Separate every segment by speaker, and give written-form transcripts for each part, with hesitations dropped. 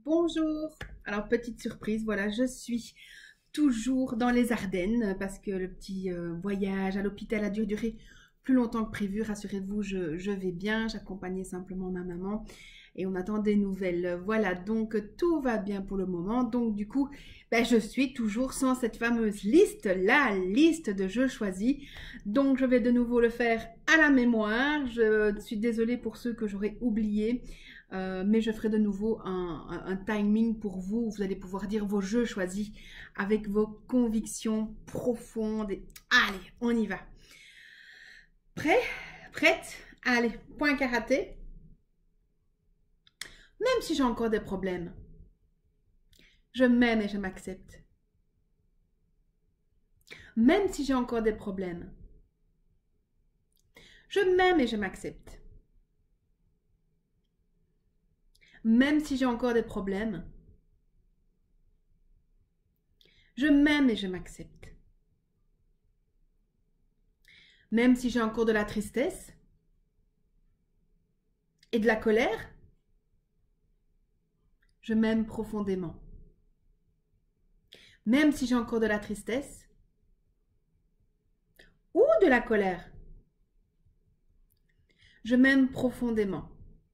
Speaker 1: Bonjour. Alors, petite surprise, voilà, je suis toujours dans les Ardennes parce que le petit voyage à l'hôpital a duré plus longtemps que prévu. Rassurez-vous, je vais bien. J'accompagnais simplement ma maman et on attend des nouvelles. Voilà, donc tout va bien pour le moment. Donc, du coup, ben, je suis toujours sans cette fameuse liste, la liste de jeux choisis. Donc, je vais de nouveau le faire à la mémoire. Je suis désolée pour ceux que j'aurais oubliés. Mais je ferai de nouveau un timing pour vous. Vous allez pouvoir dire vos jeux choisis avec vos convictions profondes. Allez, on y va. Prêt? Prête? Allez, point karaté. Même si j'ai encore des problèmes, je m'aime et je m'accepte. Même si j'ai encore des problèmes, je m'aime et je m'accepte. Même si j'ai encore des problèmes, je m'aime et je m'accepte. Même si j'ai encore de la tristesse et de la colère, je m'aime profondément. Même si j'ai encore de la tristesse ou de la colère, je m'aime profondément.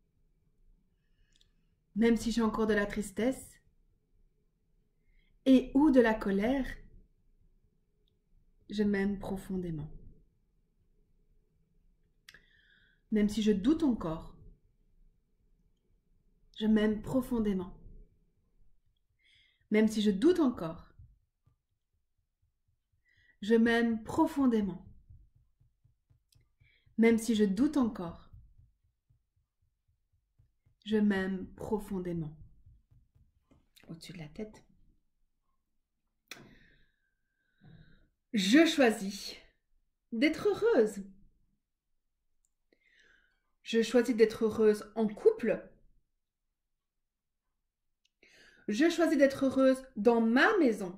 Speaker 1: Même si j'ai encore de la tristesse et ou de la colère, je m'aime profondément. Même si je doute encore, je m'aime profondément. Même si je doute encore, je m'aime profondément. Même si je doute encore, je m'aime profondément. Au-dessus de la tête. Je choisis d'être heureuse. Je choisis d'être heureuse en couple. Je choisis d'être heureuse dans ma maison.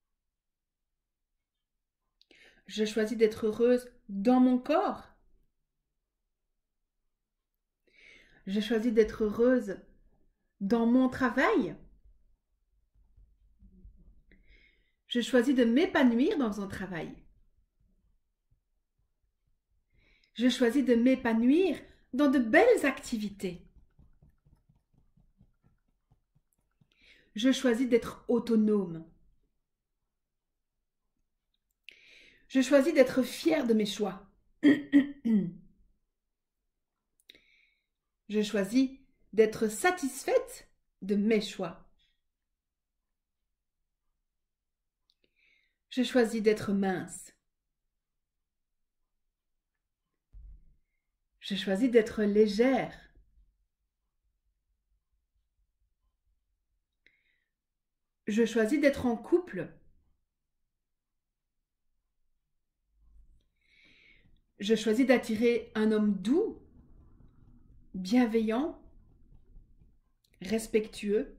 Speaker 1: Je choisis d'être heureuse dans mon corps. Je choisis d'être heureuse dans mon travail. Je choisis de m'épanouir dans un travail. Je choisis de m'épanouir dans de belles activités. Je choisis d'être autonome. Je choisis d'être fière de mes choix. Je choisis d'être satisfaite de mes choix. Je choisis d'être mince. Je choisis d'être légère. Je choisis d'être en couple. Je choisis d'attirer un homme doux, bienveillant, respectueux.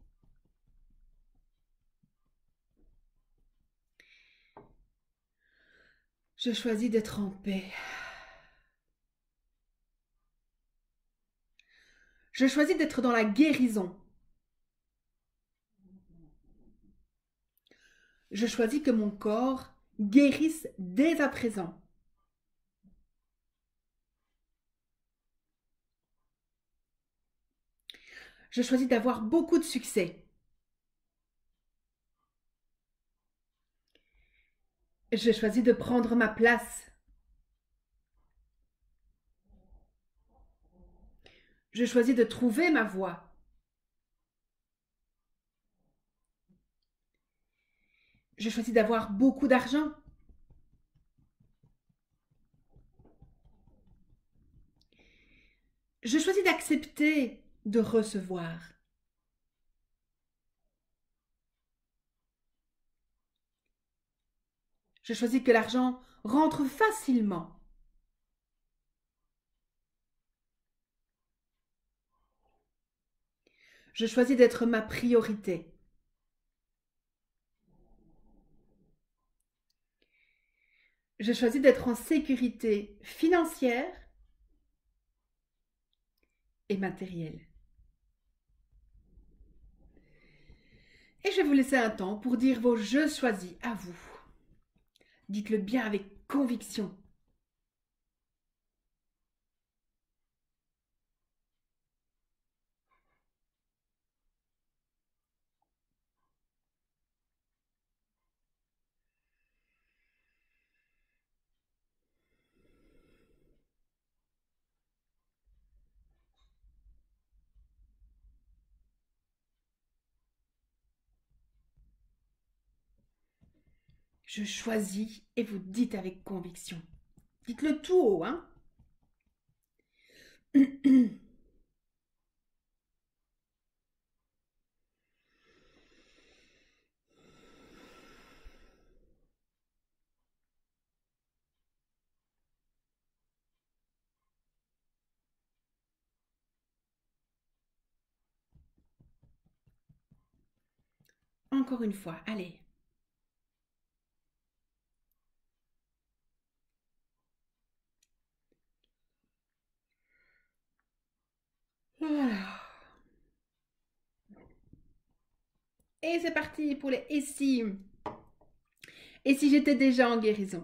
Speaker 1: Je choisis d'être en paix. Je choisis d'être dans la guérison. Je choisis que mon corps guérisse dès à présent. Je choisis d'avoir beaucoup de succès. Je choisis de prendre ma place. Je choisis de trouver ma voie. Je choisis d'avoir beaucoup d'argent. Je choisis d'accepter de recevoir. Je choisis que l'argent rentre facilement. Je choisis d'être ma priorité. Je choisis d'être en sécurité financière et matérielle. Et je vais vous laisser un temps pour dire vos je choisis à vous. Dites-le bien avec conviction. Je choisis et vous dites avec conviction. Dites-le tout haut, hein. Encore une fois, allez. Voilà. Et c'est parti pour les et si. Et si j'étais déjà en guérison?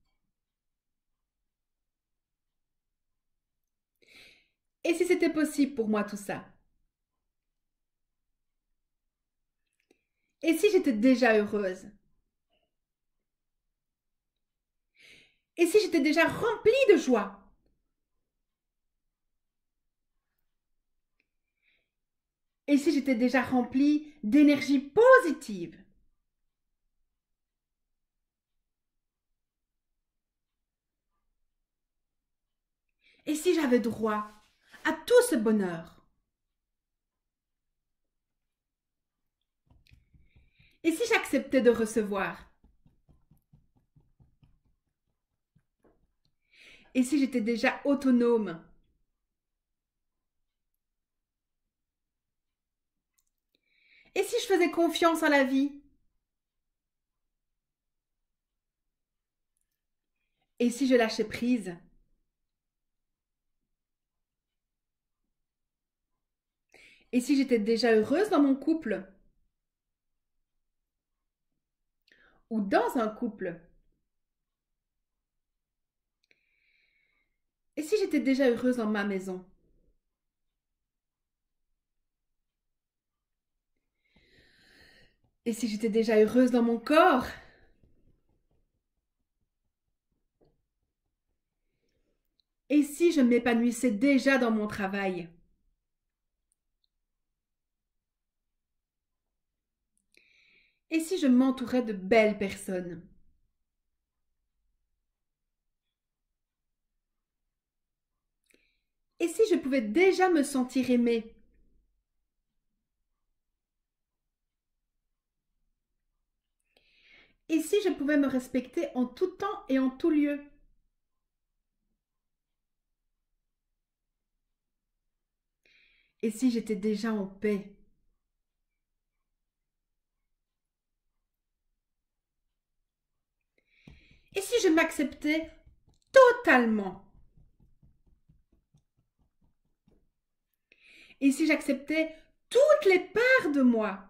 Speaker 1: Et si c'était possible pour moi tout ça? Et si j'étais déjà heureuse? Et si j'étais déjà remplie de joie? Et si j'étais déjà remplie d'énergie positive? Et si j'avais droit à tout ce bonheur? Et si j'acceptais de recevoir? Et si j'étais déjà autonome? Et si je faisais confiance en la vie? Et si je lâchais prise? Et si j'étais déjà heureuse dans mon couple? Ou dans un couple? Et si j'étais déjà heureuse dans ma maison? Et si j'étais déjà heureuse dans mon corps? Et si je m'épanouissais déjà dans mon travail? Et si je m'entourais de belles personnes? Et si je pouvais déjà me sentir aimée? Et si je pouvais me respecter en tout temps et en tout lieu? Et si j'étais déjà en paix? Et si je m'acceptais totalement? Et si j'acceptais toutes les parts de moi?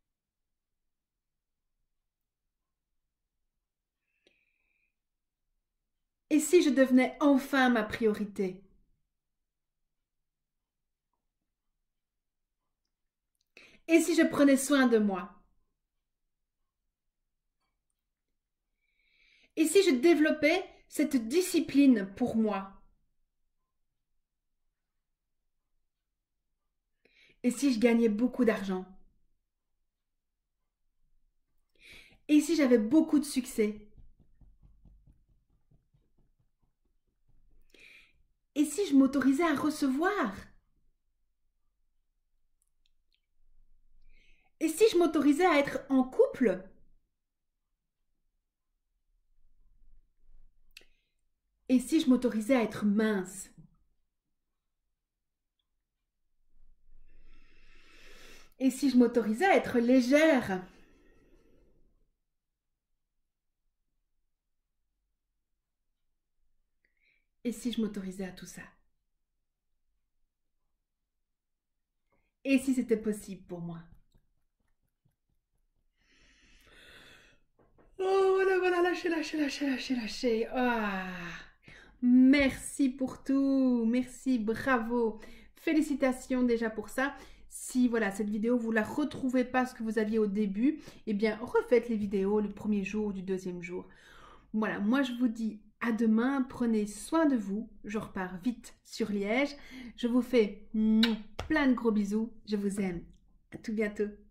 Speaker 1: Et si je devenais enfin ma priorité? Et si je prenais soin de moi? Et si je développais cette discipline pour moi? Et si je gagnais beaucoup d'argent? Et si j'avais beaucoup de succès? Et si je m'autorisais à recevoir? Et si je m'autorisais à être en couple? Et si je m'autorisais à être mince? Et si je m'autorisais à être légère? Et si je m'autorisais à tout ça? Et si c'était possible pour moi? Voilà, voilà, lâchez, lâchez, lâchez, lâchez, lâchez. Ah. Merci pour tout. Merci, bravo. Félicitations déjà pour ça. Si voilà, cette vidéo, vous la retrouvez pas ce que vous aviez au début, eh bien, refaites les vidéos le premier jour du deuxième jour. Voilà, moi je vous dis à demain. Prenez soin de vous. Je repars vite sur Liège. Je vous fais plein de gros bisous. Je vous aime. À tout bientôt.